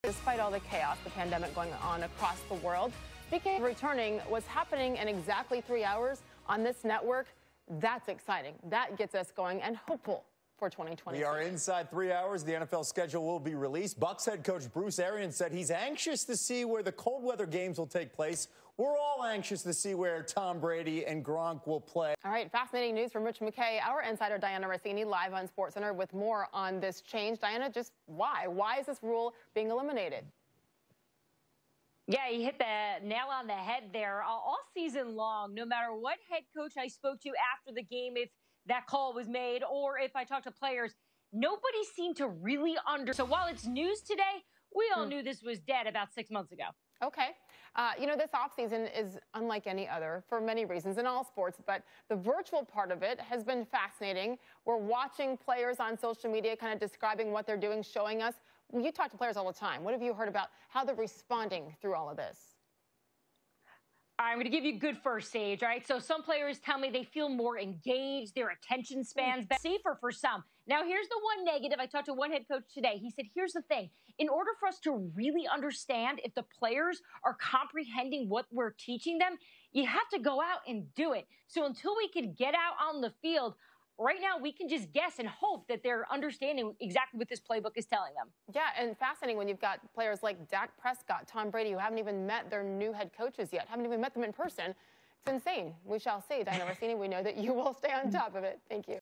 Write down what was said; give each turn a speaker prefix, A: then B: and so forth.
A: Despite all the chaos, the pandemic going on across the world, speaking of returning, what's happening in exactly 3 hours on this network, that's exciting. That gets us going and hopeful for 2020.
B: We are inside 3 hours. The NFL schedule will be released. Bucs head coach Bruce Arians said he's anxious to see where the cold weather games will take place. We're all anxious to see where Tom Brady and Gronk will play.
A: All right, fascinating news from Rich McKay. Our insider Diana Rossini live on SportsCenter with more on this change. Diana, just why? Why is this rule being eliminated?
C: Yeah, you hit the nail on the head there. All season long, no matter what head coach I spoke to after the game, if that call was made or if I talked to players, nobody seemed to really So while it's news today, we all knew this was dead about 6 months ago.
A: Okay. You know, this offseason is unlike any other for many reasons in all sports, but the virtual part of it has been fascinating. We're watching players on social media kind of describing what they're doing, showing us. You talk to players all the time. What have you heard about how they're responding through all of this?
C: I'm going to give you good first, Sage, all right? So some players tell me they feel more engaged, their attention spans safer for some. Now, here's the one negative. I talked to one head coach today. He said, here's the thing. In order for us to really understand if the players are comprehending what we're teaching them, you have to go out and do it. So until we can get out on the field, right now, we can just guess and hope that they're understanding exactly what this playbook is telling them.
A: Yeah, and fascinating when you've got players like Dak Prescott, Tom Brady, who haven't even met their new head coaches yet, haven't even met them in person. It's insane. We shall see. Diana Rossini, we know that you will stay on top of it. Thank you.